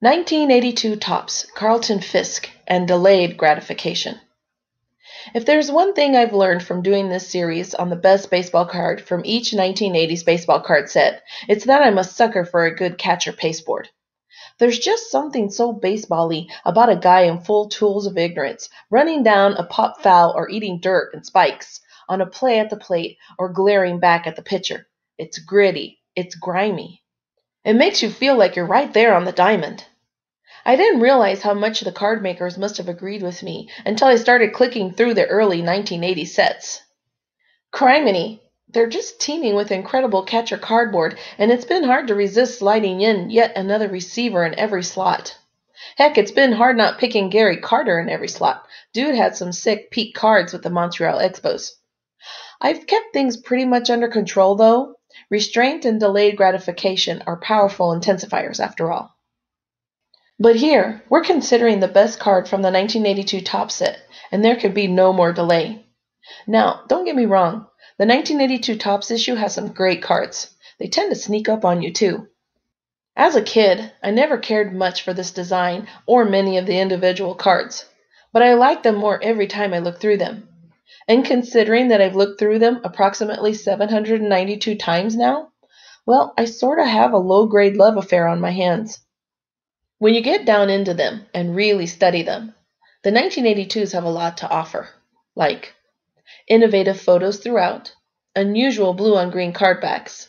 1982 Topps, Carlton Fisk, and Delayed Gratification. If there's one thing I've learned from doing this series on the best baseball card from each 1980s baseball card set, it's that I'm a sucker for a good catcher pasteboard. There's just something so baseball-y about a guy in full tools of ignorance, running down a pop foul or eating dirt and spikes on a play at the plate or glaring back at the pitcher. It's gritty. It's grimy. It makes you feel like you're right there on the diamond. I didn't realize how much the card makers must have agreed with me until I started clicking through the early 1980 sets. Criminy, they're just teeming with incredible catcher cardboard, and it's been hard to resist sliding in yet another receiver in every slot. Heck, it's been hard not picking Gary Carter in every slot. Dude had some sick peak cards with the Montreal Expos. I've kept things pretty much under control, though. Restraint and delayed gratification are powerful intensifiers, after all. But here, we're considering the best card from the 1982 Topps set, and there could be no more delay. Now, don't get me wrong, the 1982 Topps issue has some great cards. They tend to sneak up on you, too. As a kid, I never cared much for this design or many of the individual cards, but I like them more every time I look through them. And considering that I've looked through them approximately 792 times now, well, I sort of have a low-grade love affair on my hands. When you get down into them and really study them, the 1982s have a lot to offer, like innovative photos throughout, unusual blue-on-green card backs,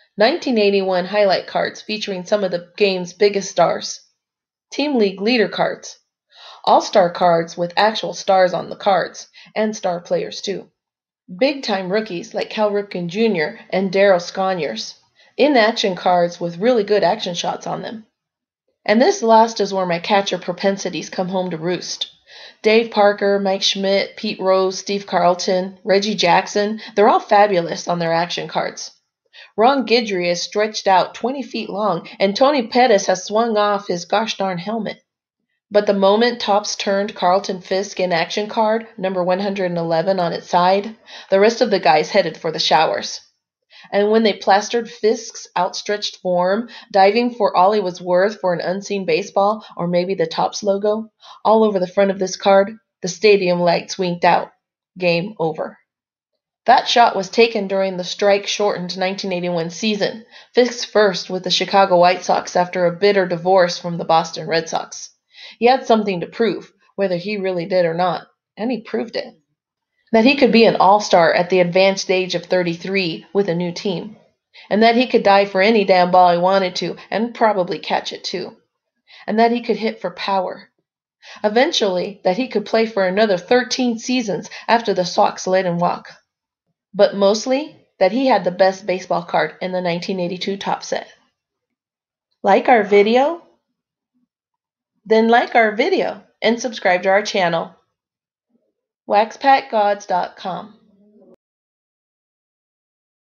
1981 highlight cards featuring some of the game's biggest stars, Team League leader cards, all-star cards with actual stars on the cards, and star players too, big-time rookies like Cal Ripken Jr. and Darryl Sconyers, in-action cards with really good action shots on them. And this last is where my catcher propensities come home to roost. Dave Parker, Mike Schmidt, Pete Rose, Steve Carlton, Reggie Jackson, they're all fabulous on their action cards. Ron Guidry is stretched out 20 feet long, and Tony Pettis has swung off his gosh darn helmet. But the moment Topps turned Carlton Fisk in action card, number 111 on its side, the rest of the guys headed for the showers. And when they plastered Fisk's outstretched form, diving for all he was worth for an unseen baseball, or maybe the Topps logo, all over the front of this card, the stadium lights winked out. Game over. That shot was taken during the strike-shortened 1981 season, Fisk's first with the Chicago White Sox after a bitter divorce from the Boston Red Sox. He had something to prove, whether he really did or not, and he proved it. That he could be an all-star at the advanced age of 33 with a new team, and that he could dive for any damn ball he wanted to, and probably catch it too, and that he could hit for power. Eventually, that he could play for another 13 seasons after the Sox let him walk. But mostly, that he had the best baseball card in the 1982 Topps set. Like our video? Then like our video and subscribe to our channel. waxpackgods.com